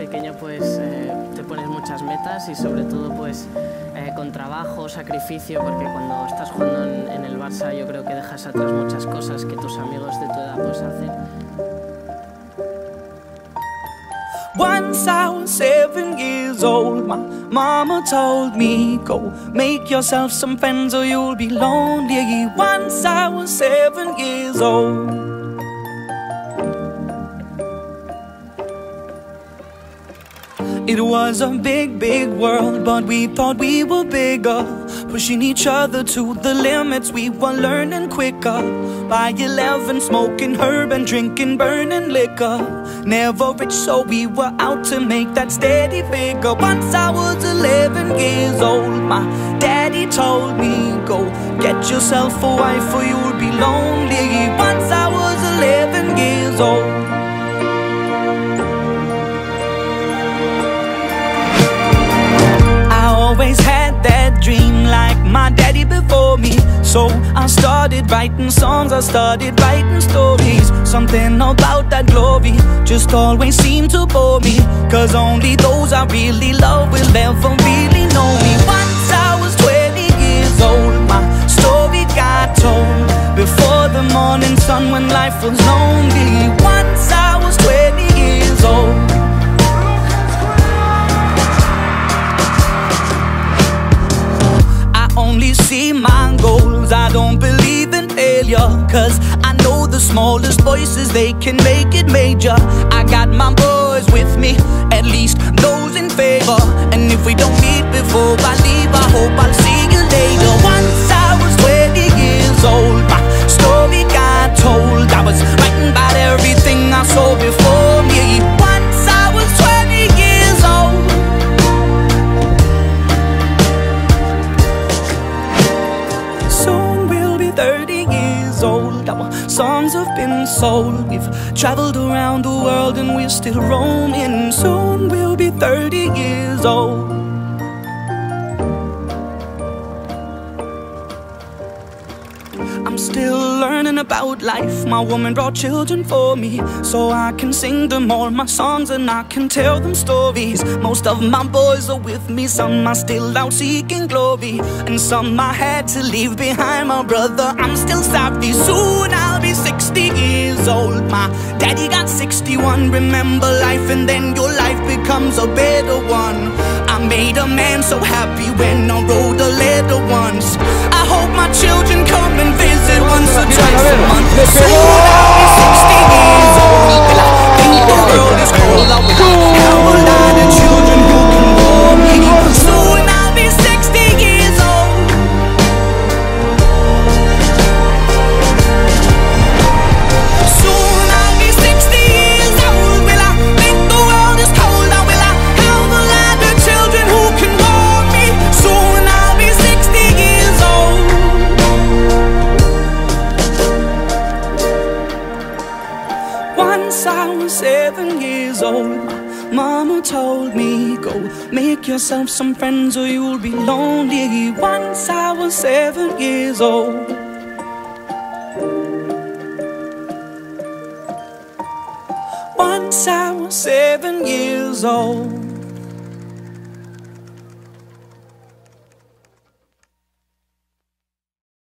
pequeño pues te pones muchas metas y sobre todo pues con trabajo, sacrificio, porque cuando estás jugando en el Barça yo creo que dejas atrás muchas cosas que tus amigos de tu edad pues hacen. Once I was 7 years old, my mama told me, go make yourself some friends or you'll be lonely. Once I was 7 years old. It was a big, big world, but we thought we were bigger, pushing each other to the limits. We were learning quicker. By 11, smoking herb and drinking burning liquor. Never rich, so we were out to make that steady figure. Once I was 11 years old, my daddy told me, go get yourself a wife or you'll be lonely. Once I was 11 years old. Always had that dream like my daddy before me. So I started writing songs, I started writing stories. Something about that glory just always seemed to bore me, cause only those I really love will ever really know me. Once I was 20 years old, my story got told before the morning sun when life was lonely. Once I was 20 years old. Only see my goals, I don't believe in failure, cause I know the smallest voices, they can make it major. I got my boys with me, at least those in favor. And if we don't meet before I leave, I hope I'll see you later. Once I was 20 years old, my story got told. I was writing about everything I saw before me. Once I was 20 years old. Soon we'll be 30 years old. Our songs have been sold. We've traveled around the world and we're still roaming. Soon we'll be 30 years old. I'm still learning about life. My woman brought children for me, so I can sing them all my songs and I can tell them stories. Most of my boys are with me, some are still out seeking glory, and some I had to leave behind. My brother, I'm still sorry. Soon I'll be 60 years old. My daddy got 61. Remember life and then your life becomes a better one. I made a man so happy when I wrote a letter once. I hope my children come and visit once or twice a month. Soon I'll be 60 years old. Will I think the world is cold? I will have a lot of children who can bore me. Soon I'll be 60 years old. Soon I'll be 60 years old. Will I think the world is cold? Or will I have a lot of children who can bore me? Soon I'll be 60 years old. Once I was 7 years old, my mama told me, go make yourself some friends or you'll be lonely. Once I was 7 years old. Once I was 7 years old.